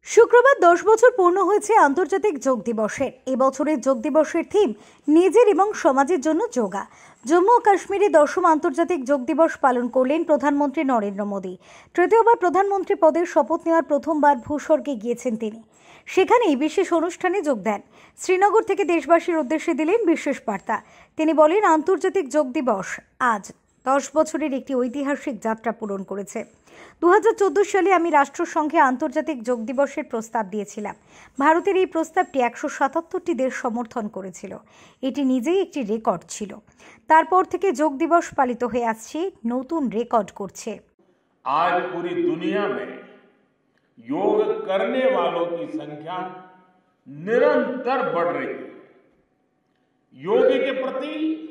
শুক্রবার 10 বছর পূর্ণ হয়েছে আন্তর্জাতিক যোগ দিবসের। এই বছরের যোগ দিবসের থিম নিজের এবং সমাজের জন্য যোগা। জম্মু ও কাশ্মীরে 10ম আন্তর্জাতিক যোগ দিবস পালন করলেন প্রধানমন্ত্রী নরেন্দ্র মোদী। তৃতীয়বার প্রধানমন্ত্রী পদের শপথ নেওয়ার প্রথমবার ভূস্বর্গে গিয়েছেন তিনি। সেখানেই বিশেষ অনুষ্ঠানে যোগ দেন। শ্রীনগর থেকে দেশবাসীর উদ্দেশ্যে দিলেন বিশেষ বার্তা। তিনি বলেন, আন্তর্জাতিক যোগ দিবস আজ 10 বছরের একটি ঐতিহাসিক যাত্রা পূরণ করেছে। 2014 সালে আমি রাষ্ট্রসংঘে আন্তর্জাতিক যোগ দিবসের প্রস্তাব দিয়েছিলাম। ভারতের এই প্রস্তাবটি 177টি দেশ সমর্থন করেছিল। এটি নিজেই একটি রেকর্ড ছিল। তারপর থেকে যোগ দিবস পালিত হয়ে আসছে, নতুন রেকর্ড করছে। आज पूरी दुनिया में योग करने वालों की संख्या निरंतर बढ़ रही है। योग के प्रति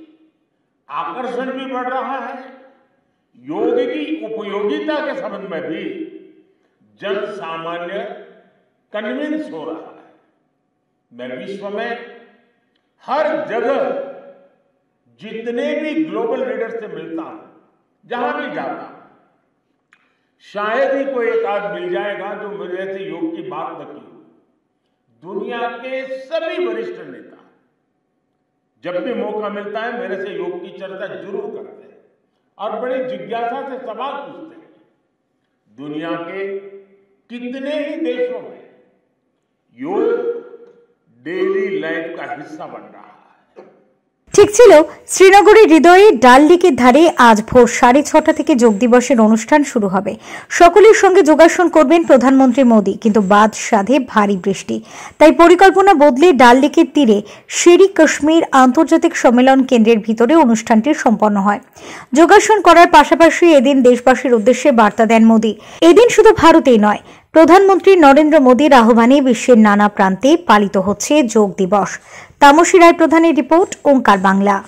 आकर्षण भी बढ़ रहा है। योग की उपयोगिता के संबंध में भी जन सामान्य कन्विंस हो रहा है। मैं विश्व में हर जगह जितने भी ग्लोबल लीडर से मिलता हूं, जहां भी जाता हूं, शायद ही कोई एक आध मिल जाएगा जो मेरे से योग की बात न की हो। दुनिया के सभी वरिष्ठ नेता जब भी मौका मिलता है मेरे से योग की चर्चा जरूर करते हैं और बड़ी जिज्ञासा से सवाल पूछते हैं। दुनिया के कितने ही देशों में योग डेली लाइफ का हिस्सा बन रहा है। ঠিক ছিল, শ্রীনগরের হৃদয়ে ডাল লেকের ধারে আজ ভোর 6:30 থেকে যোগ দিবসের অনুষ্ঠান শুরু হবে। সকলের সঙ্গে যোগাসন করবেন প্রধানমন্ত্রী মোদী, কিন্তু বাদ সাধে ভারী বৃষ্টি। তাই পরিকল্পনা বদলে ডাল লেকের তীরে শেরি কাশ্মীর আন্তর্জাতিক সম্মেলন কেন্দ্রের ভিতরে অনুষ্ঠানটি সম্পন্ন হয়। যোগাসন করার পাশাপাশি এদিন দেশবাসীর উদ্দেশ্যে বার্তা দেন মোদী। এদিন শুধু ভারতেই নয়, প্রধানমন্ত্রী নরেন্দ্র মোদীর আহ্বানে বিশ্বের নানা প্রান্তে পালিত হচ্ছে যোগ দিবস। তামসী রায় প্রধানের রিপোর্ট, ওঙ্কার বাংলা।